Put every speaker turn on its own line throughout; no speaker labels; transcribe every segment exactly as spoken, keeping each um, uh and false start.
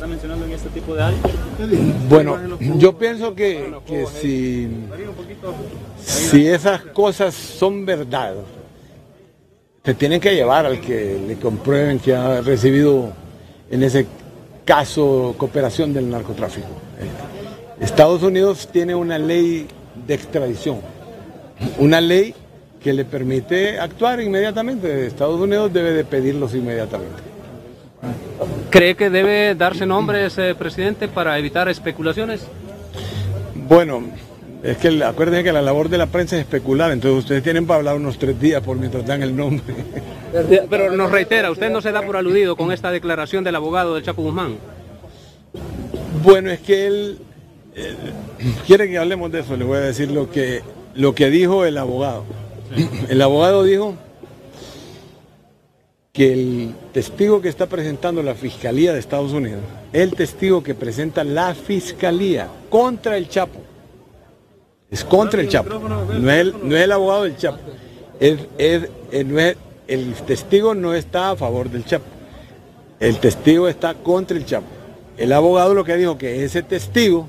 está mencionando en este tipo de áreas?
Bueno, yo pienso que, que si, si esas cosas son verdad, se tienen que llevar al que le comprueben que ha recibido en ese caso cooperación del narcotráfico. Estados Unidos tiene una ley de extradición, una ley que le permite actuar inmediatamente. Estados Unidos debe de pedirlos inmediatamente.
¿Cree que debe darse nombres, eh, presidente, para evitar especulaciones?
Bueno, es que acuérdense que la labor de la prensa es especular, entonces ustedes tienen para hablar unos tres días por mientras dan el nombre.
Pero nos reitera, usted no se da por aludido con esta declaración del abogado del Chapo Guzmán.
Bueno, es que él, él quiere que hablemos de eso, le voy a decir lo que, lo que dijo el abogado. El abogado dijo que el testigo que está presentando la Fiscalía de Estados Unidos, el testigo que presenta la Fiscalía contra el Chapo, es contra el Chapo, no es el, no es el abogado del Chapo, es, es, es, no es, el testigo no está a favor del Chapo, el testigo está contra el Chapo. El abogado lo que dijo que ese testigo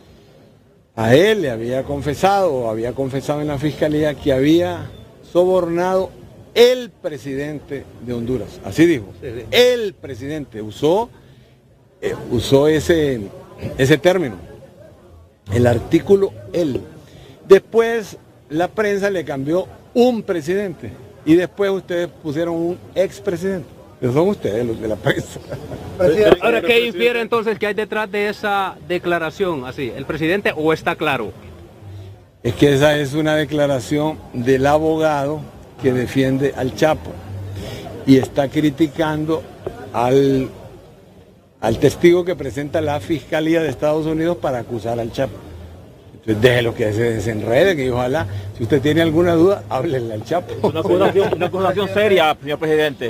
a él le había confesado, o había confesado en la Fiscalía que había sobornado el presidente de Honduras, así dijo, el presidente, usó, eh, usó ese, ese término, el artículo él. Después la prensa le cambió un presidente y después ustedes pusieron un expresidente. Son ustedes los de la prensa.
Ahora, ¿qué infiere entonces que hay detrás de esa declaración? Así, ¿el presidente o está claro?
Es que esa es una declaración del abogado que defiende al Chapo y está criticando al, al testigo que presenta la Fiscalía de Estados Unidos para acusar al Chapo. Entonces déjelo que se desenrede, que ojalá, si usted tiene alguna duda, háblenle al Chapo.
Una acusación, una acusación seria, señor presidente.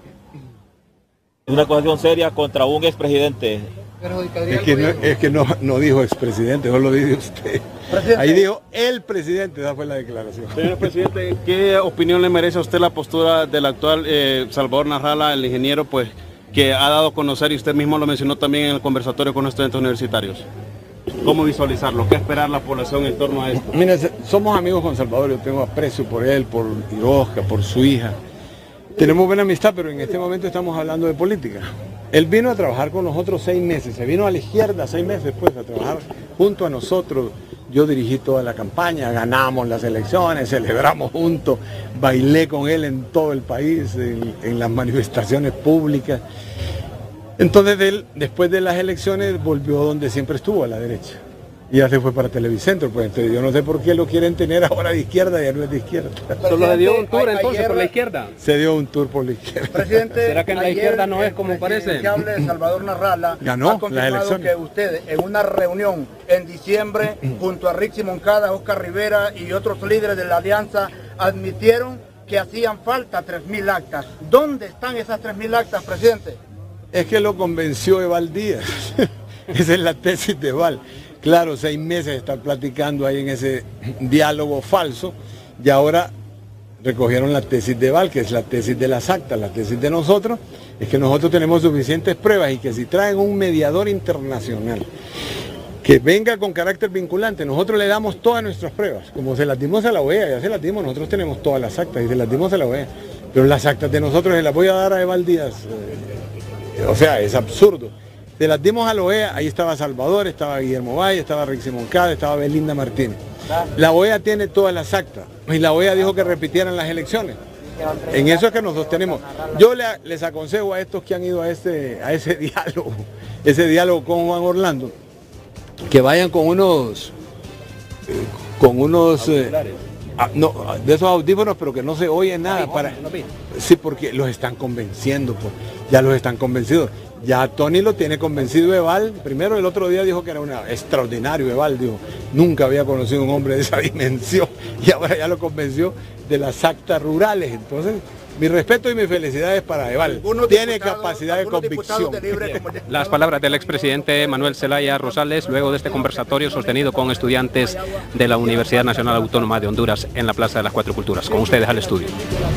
Una acusación seria contra un expresidente.
Es que, no, es que no, no dijo expresidente, no lo dijo usted. Presidente. Ahí dijo el presidente, esa fue la declaración.
Señor presidente, ¿qué opinión le merece a usted la postura del actual eh, Salvador Narrala, el ingeniero, pues, que ha dado a conocer, y usted mismo lo mencionó también en el conversatorio con los estudiantes universitarios? ¿Cómo visualizarlo? ¿Qué esperar la población en torno a esto?
Mira, somos amigos con Salvador, yo tengo aprecio por él, por Irosca, por su hija. Tenemos buena amistad, pero en este momento estamos hablando de política. Él vino a trabajar con nosotros seis meses, se vino a la izquierda seis meses después a trabajar junto a nosotros. Yo dirigí toda la campaña, ganamos las elecciones, celebramos juntos, bailé con él en todo el país, en, en las manifestaciones públicas. Entonces él, después de las elecciones, volvió donde siempre estuvo, a la derecha. Y ya se fue para Televicentro, pues entonces yo no sé por qué lo quieren tener ahora de izquierda, ya no es de izquierda.
¿Solo le dio un tour entonces ayer, por la izquierda?
Se dio un tour por la izquierda.
Presidente,
¿será que en la izquierda no es como parece?
El presidenciable de Salvador Narrala
ganó
ha confirmado que ustedes en una reunión en diciembre junto a Rixi Moncada, Oscar Rivera y otros líderes de la alianza admitieron que hacían falta tres mil actas. ¿Dónde están esas tres mil actas, presidente?
Es que lo convenció Eval Díaz. Esa es la tesis de Eval. Claro, seis meses de estar platicando ahí en ese diálogo falso y ahora recogieron la tesis de Eval, que es la tesis de las actas. La tesis de nosotros es que nosotros tenemos suficientes pruebas y que si traen un mediador internacional que venga con carácter vinculante, nosotros le damos todas nuestras pruebas, como se las dimos a la O E A, ya se las dimos, nosotros tenemos todas las actas y se las dimos a la O E A, pero las actas de nosotros se las voy a dar a Eval Díaz, eh, o sea, es absurdo. Se las dimos a la O E A, ahí estaba Salvador, estaba Guillermo Valle, estaba Rixi Moncada, estaba Belinda Martínez. La O E A tiene todas las actas y la O E A dijo que repitieran las elecciones. En eso es que nos sostenemos. Yo le, les aconsejo a estos que han ido a ese, a ese diálogo, ese diálogo con Juan Orlando, que vayan con unos, eh, con unos, eh, ah, no, de esos audífonos, pero que no se oye nada. Para, sí, porque los están convenciendo, pues, ya los están convencidos. Ya Tony lo tiene convencido Eval. Primero el otro día dijo que era un extraordinario Eval, dijo, nunca había conocido un hombre de esa dimensión y ahora ya lo convenció de las actas rurales. Entonces, mi respeto y mis felicidades para Eval. Tiene capacidad de convicción.
De
Las palabras del expresidente Manuel Zelaya Rosales luego de este conversatorio sostenido con estudiantes de la Universidad Nacional Autónoma de Honduras en la Plaza de las Cuatro Culturas. Con ustedes al estudio.